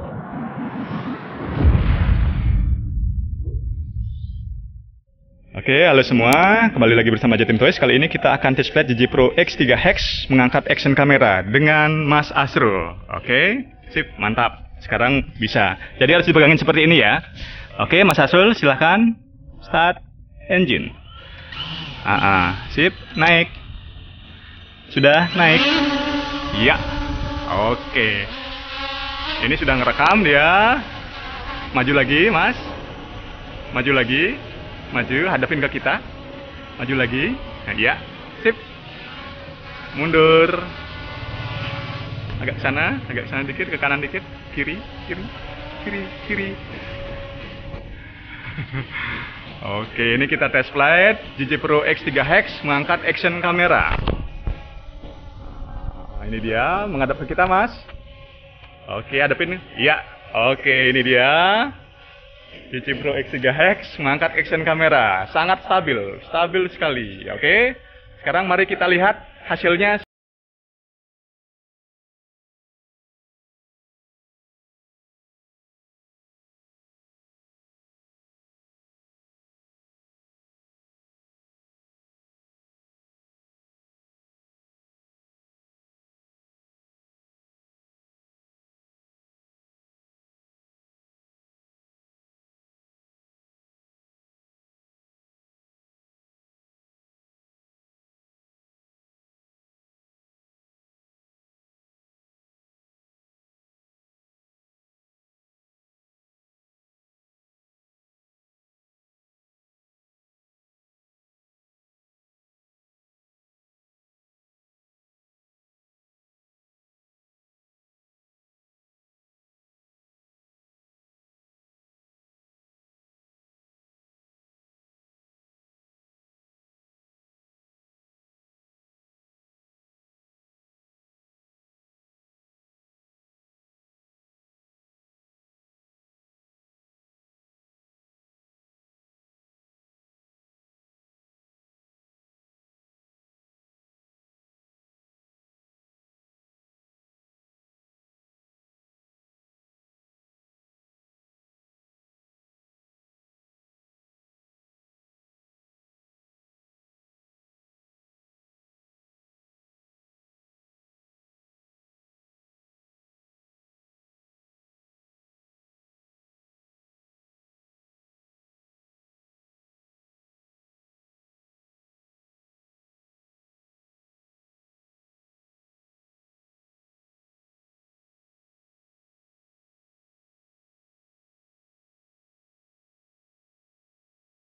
Oke, halo semua. Kembali lagi bersama Jatim Toys. Kali ini kita akan test flight JJ Pro X3 Hex mengangkat action kamera dengan Mas Asrul. Oke, sip, mantap. Sekarang bisa. Jadi harus dipegangin seperti ini ya. Oke, Mas Asrul, silahkan start engine. Sip, naik. Sudah naik. Ya. Oke. Ini sudah ngerekam dia. Maju lagi, Mas. Maju lagi. Maju, hadapin ke kita. Maju lagi. Nah, ya. Sip. Mundur. Agak ke sana dikit, ke kanan dikit. Kiri. Oke, ini kita test flight JJ Pro X3 Hex mengangkat action kamera. Nah, ini dia menghadap ke kita, Mas. Oke, hadapin. Iya. Oke, ini dia. JJ Pro X3 Hex mengangkat action kamera. Sangat stabil sekali. Oke. Sekarang mari kita lihat hasilnya.